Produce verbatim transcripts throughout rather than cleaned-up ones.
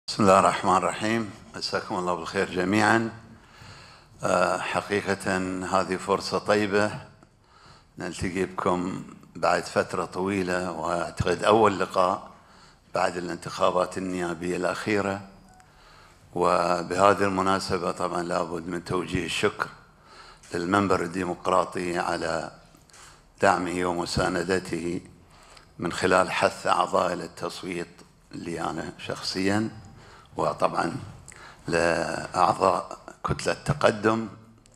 بسم الله الرحمن الرحيم. مساكم الله بالخير جميعا. حقيقة هذه فرصة طيبة نلتقي بكم بعد فترة طويلة، وأعتقد أول لقاء بعد الانتخابات النيابية الأخيرة. وبهذه المناسبة طبعا لابد من توجيه الشكر للمنبر الديمقراطي على دعمه ومساندته من خلال حث أعضاء للتصويت لي أنا شخصيا، وطبعا لأعضاء كتلة التقدم.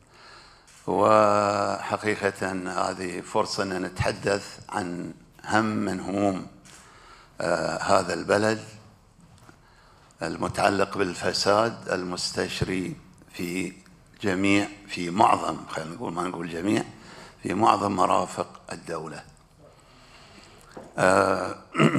وحقيقة هذه فرصة أن نتحدث عن هم من هموم آه هذا البلد المتعلق بالفساد المستشري في جميع في معظم خلينا نقول ما نقول جميع في معظم مرافق الدولة. آه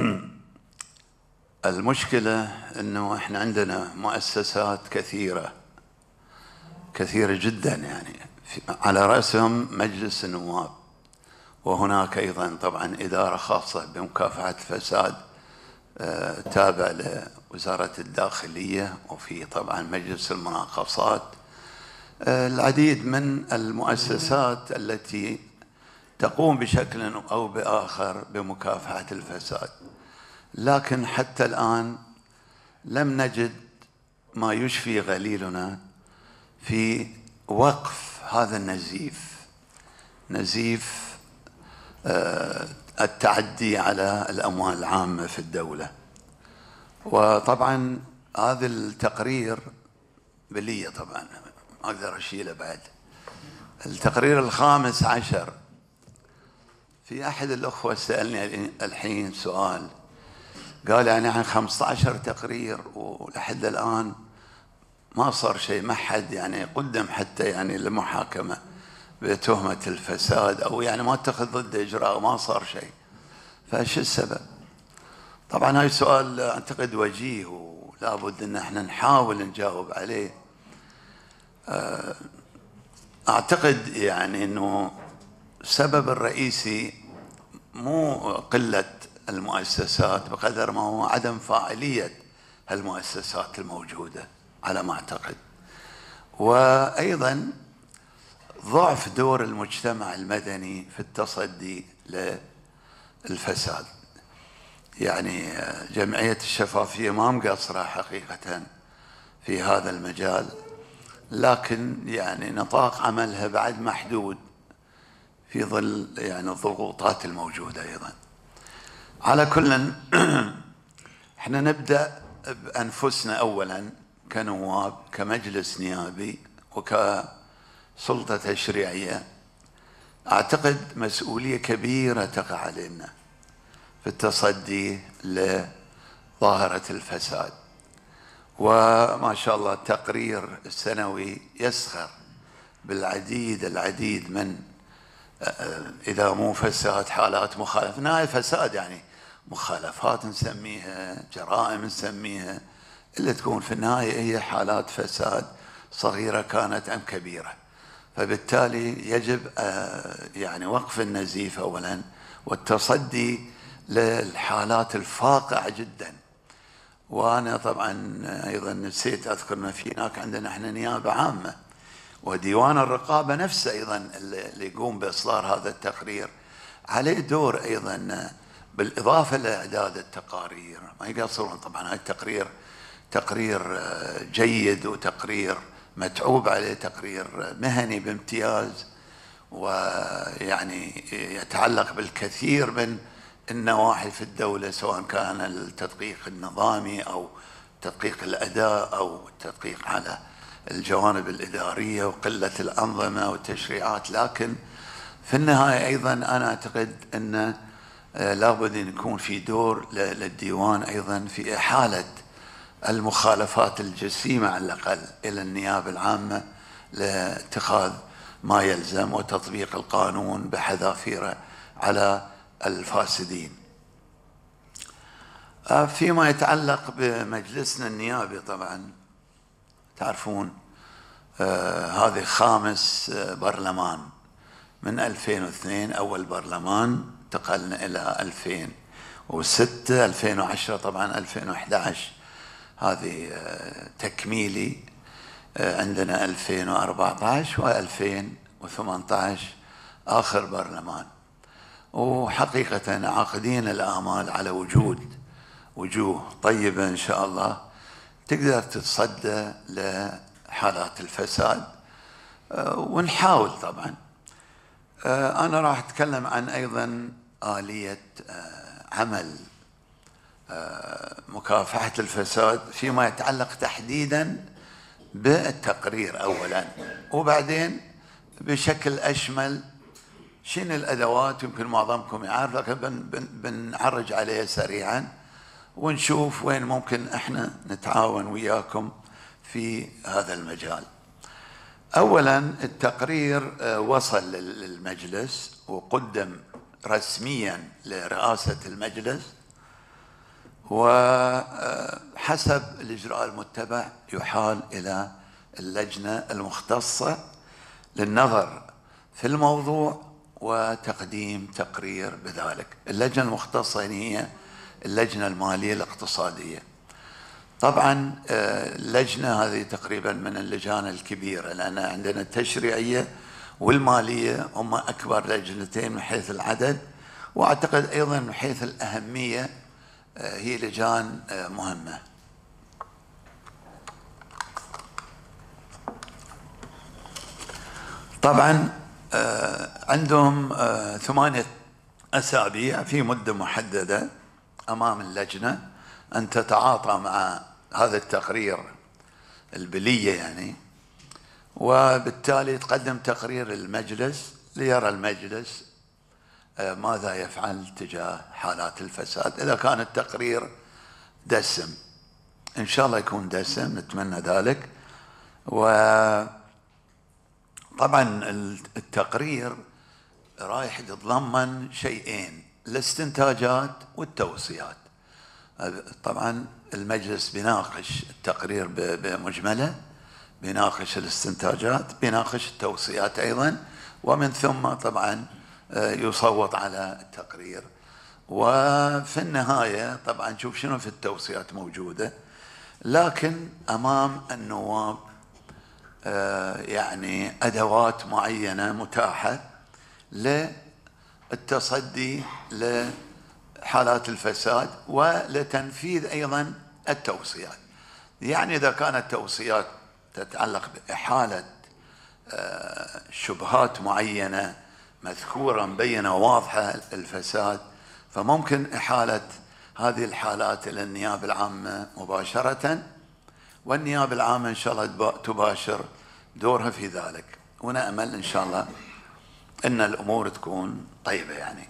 المشكلة أنه إحنا عندنا مؤسسات كثيرة كثيرة جدا، يعني على رأسهم مجلس النواب، وهناك أيضا طبعا إدارة خاصة بمكافحة الفساد آه تابع لوزارة الداخلية، وفي طبعا مجلس المناقصات. آه العديد من المؤسسات التي تقوم بشكل أو بآخر بمكافحة الفساد، لكن حتى الآن لم نجد ما يشفي غليلنا في وقف هذا النزيف، نزيف آه التعدي على الأموال العامة في الدولة. وطبعا هذا التقرير بلية طبعا ما أقدر أشيله بعد. التقرير الخامس عشر، في أحد الأخوة سألني الحين سؤال، قال يعني عن خمسة عشر تقرير ولحد الآن ما صار شيء، ما حد يعني قدم حتى يعني لمحاكمة بتهمة الفساد، أو يعني ما اتخذ ضد إجراء وما صار شيء. فايش السبب؟ طبعا هاي سؤال أعتقد وجيه ولا بد أن احنا نحاول نجاوب عليه. أعتقد يعني أنه السبب الرئيسي مو قلة المؤسسات بقدر ما هو عدم فاعلية المؤسسات الموجودة على ما أعتقد، وأيضا ضعف دور المجتمع المدني في التصدي للفساد. يعني جمعية الشفافية ما مقصرة حقيقة في هذا المجال، لكن يعني نطاق عملها بعد محدود في ظل يعني الضغوطات الموجودة أيضا. على كل احنا نبدأ بأنفسنا أولا كنواب، كمجلس نيابي وكسلطة تشريعية. أعتقد مسؤولية كبيرة تقع علينا في التصدي لظاهرة الفساد. وما شاء الله التقرير السنوي يسخر بالعديد العديد من إذا مو فساد حالات مخالفة، نهاية فساد يعني مخالفات نسميها، جرائم نسميها، اللي تكون في النهاية هي حالات فساد صغيرة كانت أم كبيرة. فبالتالي يجب يعني وقف النزيف أولا، والتصدي للحالات الفاقعة جدا. وأنا طبعا أيضا نسيت أذكر أن في هناك عندنا احنا نيابة عامة، وديوان الرقابة نفسه أيضا اللي يقوم بإصدار هذا التقرير عليه دور أيضا، بالإضافة لإعداد التقارير. ما يقصرون طبعا، هاي التقرير تقرير جيد وتقرير متعوب عليه، تقرير مهني بامتياز، ويعني يتعلق بالكثير من النواحي في الدولة، سواء كان التدقيق النظامي أو تدقيق الأداء أو التدقيق على الجوانب الإدارية وقلة الأنظمة والتشريعات. لكن في النهاية أيضا أنا أعتقد أن لابد أن يكون في دور للديوان أيضا في إحالة المخالفات الجسيمة على الأقل إلى النيابة العامة لاتخاذ ما يلزم وتطبيق القانون بحذافيره على الفاسدين. فيما يتعلق بمجلسنا النيابي، طبعا تعرفون آه هذه خامس آه برلمان من ألفين واثنين، أول برلمان انتقلنا إلى ألفين وستة، ألفين وعشرة طبعا ألفين وأحد عشر هذه تكميلي. عندنا ألفين وأربعة عشر وألفين وثمانية عشر آخر برلمان، وحقيقة عاقدين الآمال على وجود وجوه طيبة إن شاء الله تقدر تتصدى لحالات الفساد، ونحاول طبعا. أنا راح أتكلم عن أيضا آلية عمل مكافحة الفساد فيما يتعلق تحديدا بالتقرير أولا، وبعدين بشكل أشمل شنو الأدوات. يمكن معظمكم يعرف، لكن بن بنعرج عليه سريعا ونشوف وين ممكن احنا نتعاون وياكم في هذا المجال. أولا التقرير وصل للمجلس وقدم رسميا لرئاسة المجلس، وحسب الإجراء المتبع يحال إلى اللجنة المختصة للنظر في الموضوع وتقديم تقرير بذلك. اللجنة المختصة هي اللجنة المالية الاقتصادية. طبعا اللجنة هذه تقريبا من اللجان الكبيرة، لأن عندنا التشريعية والمالية هم أكبر لجنتين من حيث العدد، وأعتقد أيضا من حيث الأهمية هي لجان مهمة. طبعا عندهم ثمانية أسابيع في مدة محددة أمام اللجنة أن تتعاطى مع هذا التقرير البلية يعني، وبالتالي تقدم تقرير للمجلس ليرى المجلس ماذا يفعل تجاه حالات الفساد. إذا كان التقرير دسم إن شاء الله يكون دسم، نتمنى ذلك. وطبعا التقرير رايح يتضمن شيئين: الاستنتاجات والتوصيات. طبعا المجلس بيناقش التقرير بمجمله، بيناقش الاستنتاجات، بيناقش التوصيات أيضا، ومن ثم طبعا يصوت على التقرير. وفي النهاية طبعا شوف شنو في التوصيات موجودة، لكن أمام النواب يعني أدوات معينة متاحة للتصدي لحالات الفساد ولتنفيذ أيضا التوصيات. يعني إذا كانت توصيات تتعلق بإحالة شبهات معينة مذكورة مبينة واضحة الفساد، فممكن إحالة هذه الحالات إلى النيابة العامة مباشرة، والنيابة العامة إن شاء الله تباشر دورها في ذلك، ونأمل إن شاء الله أن الأمور تكون طيبة يعني.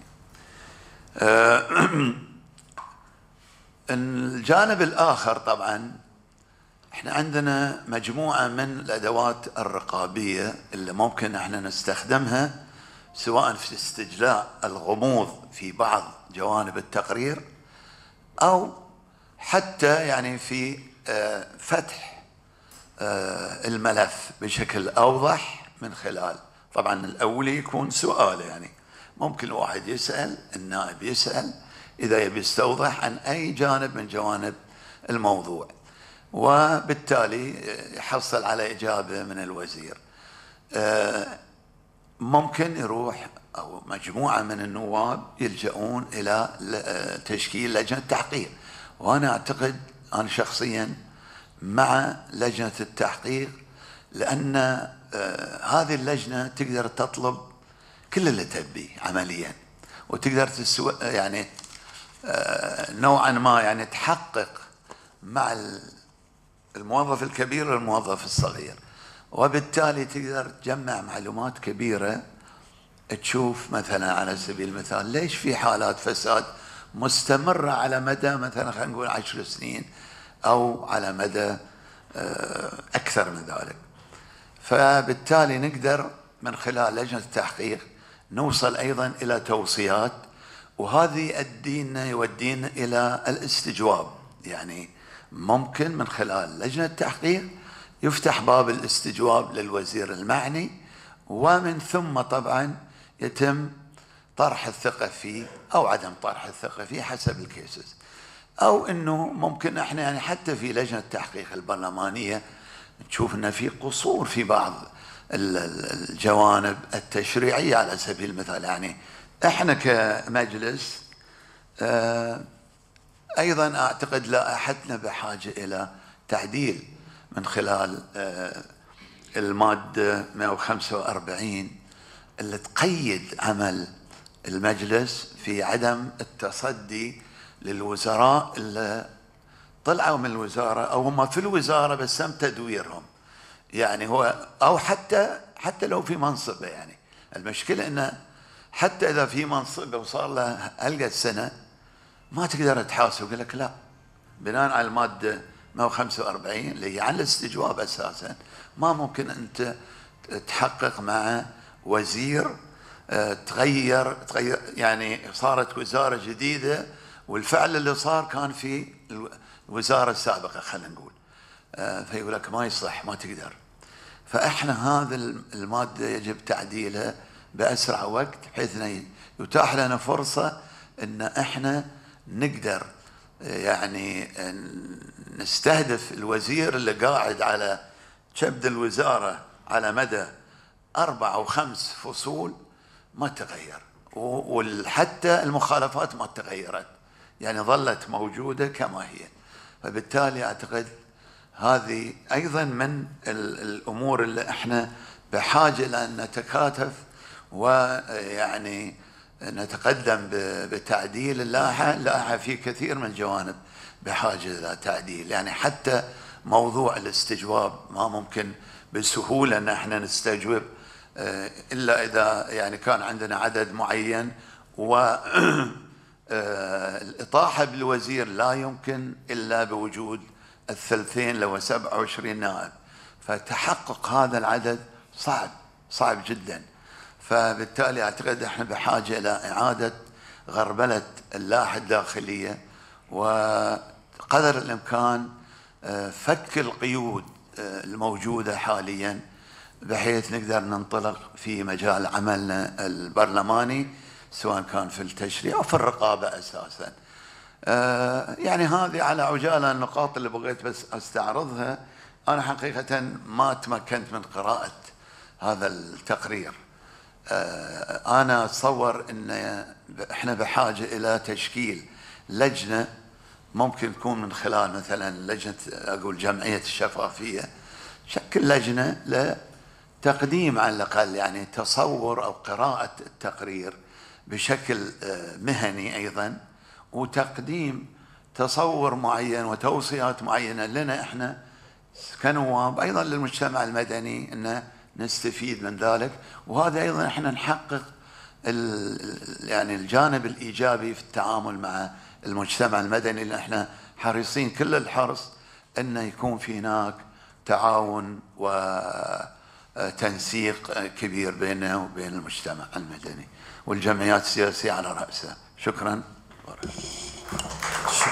الجانب الآخر طبعا احنا عندنا مجموعة من الأدوات الرقابية اللي ممكن احنا نستخدمها، سواء في استجلاء الغموض في بعض جوانب التقرير، أو حتى يعني في فتح الملف بشكل أوضح من خلال، طبعا الأول يكون سؤال، يعني ممكن الواحد يسأل، النائب يسأل إذا يبي يستوضح عن أي جانب من جوانب الموضوع، وبالتالي يحصل على إجابة من الوزير. ممكن يروح أو مجموعة من النواب يلجؤون إلى تشكيل لجنة تحقيق، وأنا أعتقد أنا شخصيا مع لجنة التحقيق، لأن هذه اللجنة تقدر تطلب كل اللي تبيه عمليا، وتقدر تسو يعني نوعا ما يعني تحقق مع الموظف الكبير والموظف الصغير، وبالتالي تقدر تجمع معلومات كبيرة، تشوف مثلا على سبيل المثال ليش في حالات فساد مستمرة على مدى مثلا خلينا نقول عشر سنين أو على مدى أكثر من ذلك. فبالتالي نقدر من خلال لجنة التحقيق نوصل أيضا إلى توصيات، وهذه يؤدينا يودينا إلى الاستجواب. يعني ممكن من خلال لجنة التحقيق يفتح باب الاستجواب للوزير المعني، ومن ثم طبعا يتم طرح الثقة فيه أو عدم طرح الثقة فيه حسب الكيسز. أو أنه ممكن إحنا يعني حتى في لجنة التحقيق البرلمانية نشوف أن في قصور في بعض الجوانب التشريعية على سبيل المثال. يعني إحنا كمجلس أيضا أعتقد لائحتنا بحاجة إلى تعديل من خلال المادة مئة وخمسة وأربعين اللي تقيد عمل المجلس في عدم التصدي للوزراء اللي طلعوا من الوزارة أو هم في الوزارة بس تم تدويرهم. يعني هو أو حتى حتى لو في منصبه، يعني المشكلة إنه حتى إذا في منصبه وصار له هلقة سنة ما تقدر تحاسب. يقول لك لا، بناء على المادة مئة وخمسة وأربعين اللي هي عن الاستجواب أساسا ما ممكن أنت تحقق مع وزير تغير تغير يعني صارت وزارة جديدة والفعل اللي صار كان في الوزارة السابقة خلينا نقول، فيقول لك ما يصح ما تقدر. فإحنا هذا المادة يجب تعديلها بأسرع وقت بحيث يتاح لنا فرصة إن إحنا نقدر يعني نستهدف الوزير اللي قاعد على كبد الوزارة على مدى أربع أو خمس فصول ما تغير، وحتى المخالفات ما تغيرت، يعني ظلت موجودة كما هي. فبالتالي أعتقد هذه أيضا من الأمور اللي احنا بحاجة لأن نتكاتف ويعني نتقدم بتعديل اللائحة. اللائحة في كثير من الجوانب بحاجة إلى تعديل، يعني حتى موضوع الاستجواب ما ممكن بسهولة أن احنا نستجوب إلا إذا يعني كان عندنا عدد معين، والإطاحة بالوزير لا يمكن إلا بوجود الثلثين لو سبعة وعشرين نائب، فتحقق هذا العدد صعب صعب جدا. فبالتالي أعتقد احنا بحاجة إلى إعادة غربلة اللائحة الداخلية وقدر الإمكان فك القيود الموجودة حاليا بحيث نقدر ننطلق في مجال عملنا البرلماني سواء كان في التشريع أو في الرقابة أساسا. يعني هذه على عجالة النقاط اللي بغيت بس أستعرضها. أنا حقيقة ما تمكنت من قراءة هذا التقرير. أنا أتصور أن إحنا بحاجة إلى تشكيل لجنة ممكن تكون من خلال مثلا لجنة أقول جمعية الشفافية، شكل لجنة لتقديم على الأقل يعني تصور أو قراءة التقرير بشكل مهني أيضا، وتقديم تصور معين وتوصيات معينة لنا إحنا كنواب أيضا للمجتمع المدني أن نستفيد من ذلك. وهذا أيضا إحنا نحقق يعني الجانب الإيجابي في التعامل مع المجتمع المدني اللي إحنا حريصين كل الحرص أن يكون في هناك تعاون وتنسيق كبير بيننا وبين المجتمع المدني والجمعيات السياسية على رأسها. شكرا.